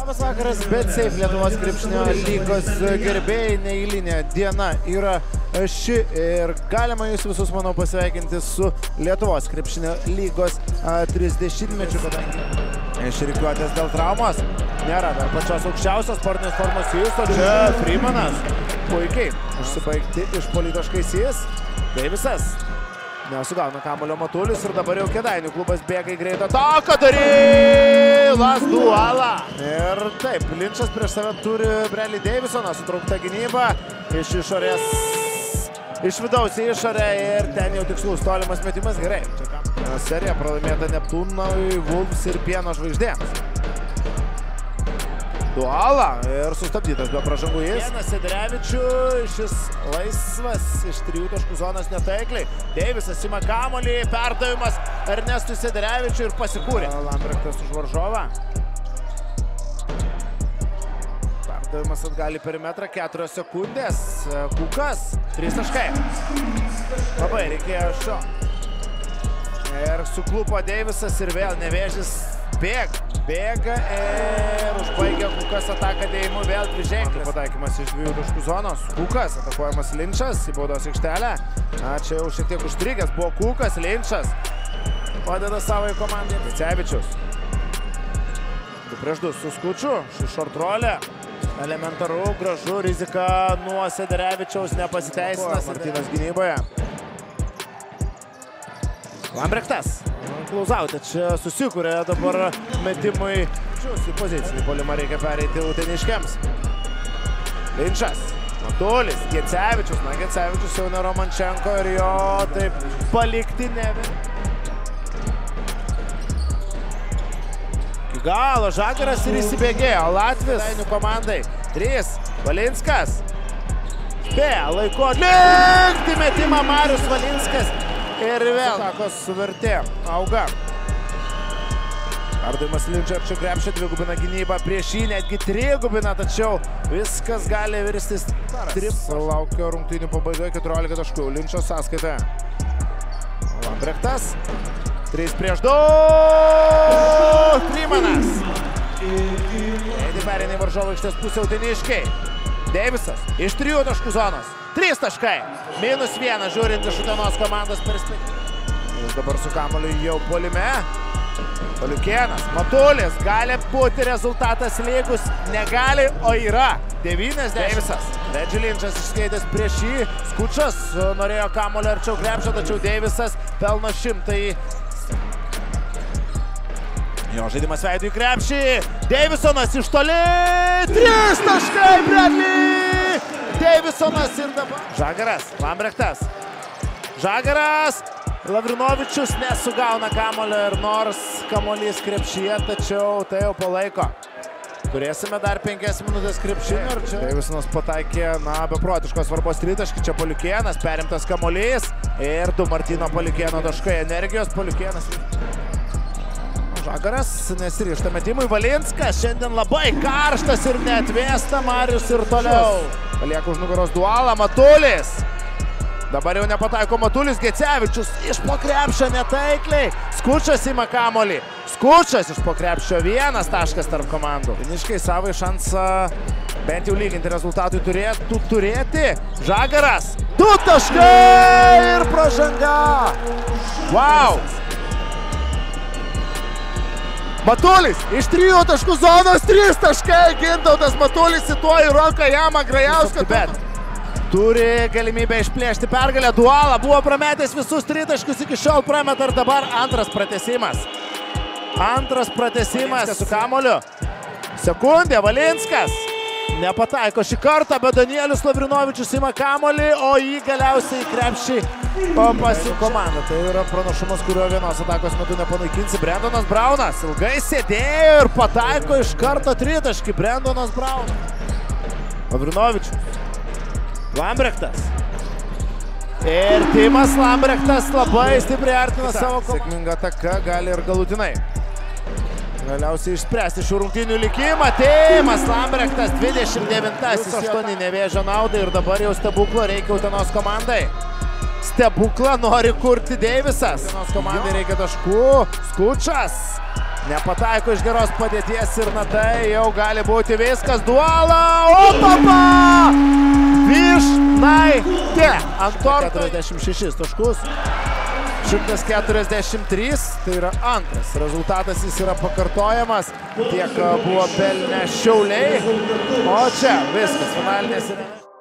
Labas vakaras, BetSafe Lietuvos krepšinio lygos gerbėjai, neeilinė diena yra ši ir galima jūs visus, manau, pasveikinti su Lietuvos krepšinio lygos 30-mečiu, kadangi išrikiuotės dėl traumos nėra dar pačios aukščiausios sportinės formos jis, o čia Freemanas puikiai užsibaigti iš politaškais jis, Davisas. Nesugauna kamuolio Matulis ir dabar jau Kėdainių klubas bėga į greitą taką, Darylas dualą. Ir taip, Linčas prieš save turi Bradley Davisoną, sutraukta gynyba iš išorės, iš vidaus į išorę ir ten jau tikslus tolimas metimas, gerai. Serija pralaimėta Neptūnui, Wolves ir Pieno žvaigždėms. Dualą ir sustabdytas be pražangų jis. Sedrevičius, šis laisvas iš 3 taškų zonos netaikliai. Davisas ima kamuolį, perdavimas Ernestui Sedrevičiui ir pasikūrė. Lambrechtas už varžovą. Perdavimas atgal į perimetrą, 4 sekundės. Kukas, 3 taškai. Labai reikėjo šio. Ir suklupo Davisas ir vėl Nevėžis bėga ir užbaigia Kukas ataką dėjimu vėl dviženklį. Pataikymas iš 2 taškų zonos. Kukas, atakuojamas Linčas į baudos aikštelę. Čia jau šiek tiek užstrigęs buvo Kukas, Linčas padeda savo komandai. Cevičius. 2-2 su Skuču, šis short rolė. Elementaru, gražu, rizika nuo Sederevičiaus nepasiteisinas. Martynas gynyboje. Lambrechtas. Klausauti, čia susikūrė dabar metimui. Į pozicinį polimą reikia pereiti uteniškiams. Linčas, Matulis, Gecevičius. Na, Gecevičius jau ne Romančenko ir jo taip palikti nevi. Iki galo Žagaras ir įsibėgėjo. Latvis Kėdainių komandai. 3. Valinskas. Spėja laiko atlikti metimą Marius Valinskas. Ir vėl takos vertė auga. Perdavimas Linčio arčiau krepšio, dvigubina gynybą prieš jį, netgi trigubina, tačiau viskas gali virstis. Laukia rungtynių pabaigoje 14 taškų. Linčio sąskaita. Lambrechtas. 3-2. Freemanas. Eidį perėnė į varžovų aikštės pusę uteniškiai. Davisas iš 3 taškų zonos. 3 taškai. -1 žiūrint iš Utenos komandos perspektyvos. Jis dabar su kamuoliu jau puolime. Paliukėnas, Matulis. Gali būti rezultatas lygus. Negali, o yra. 90. Davisas. Reggie Linčas išskaitęs prieš jį. Skučas norėjo kamuolio arčiau krepšio, tačiau Davisas pelno 100. Jo žaidimas veidu į krepšį. Davisonas iš toli. 3 taškai, Bradley Davisonas ir dabar. Žagaras, Lambrechtas. Žagaras. Lavrinovičius nesugauna kamuolio ir nors kamuolys krepšyje, tačiau tai jau palaiko. Turėsime dar 5 minutės krepšinio ir čia Davisonas pataikė, beprotiškos svarbos tritaškį. Čia Paliukėnas, perimtas kamuolys ir 2 Martyno Paliukėno taškai. Energijos Paliukėnas. Žagaras nesiryžta metimui. Valinskas šiandien labai karštas ir neatvėsta. Marius ir toliau. Palieka už nugaros dualą. Matulis. Dabar jau nepataiko Matulis. Gecevičius iš po krepšio netaikliai. Skučas ima kamuolį. Skučas iš po krepšio 1 taškas tarp komandų. Uteniškiai savo šansą bent jau lyginti rezultatui turėtų turėti. Žagaras. 2 taškai ir pražanga. Wow. Matulis iš 3 taškų zonos 3 taškai. Gintautas Matulis situoja į ranką Jamą Grajauską. Bet turi galimybę išplėšti pergalę. Dualą buvo prametęs visus 3 taškus iki šiol prameta ir dabar antras pratęsimas. Antras pratęsimas su kamuoliu. Sekundė, Valinskas. Nepataiko šį kartą, bet Danielius Lavrinovičius ima kamuolį, o jį galiausiai į krepšį pasi komanda. Tai yra pranašumas, kurio vienos atakos metu nepanaikinsi. Brendonas Braunas ilgai sėdėjo ir pataiko iš karto 3 taškį. Brendonas Braunas. Lavrinovičius. Lambrechtas. Ir Timas Lambrechtas labai stipriai artina savo komandą. Sėkminga ataka gali ir galutinai galiausiai išspręsti šių rungtynių likimą. Timas Lambrechtas 29-8 Nevėžio naudai ir dabar jau stebuklo reikia Utenos komandai. Stebuklą nori kurti Davisas. Utenos komandai reikia taškų. Skučas. Nepataiko iš geros padėties ir na tai jau gali būti viskas. Duala, opapa! Vyšnaitė. Ant 46 taškus. 143, tai yra antras rezultatas, jis yra pakartojamas. Tiek buvo pelnę Šiauliai. O čia viskas, finalinės yra.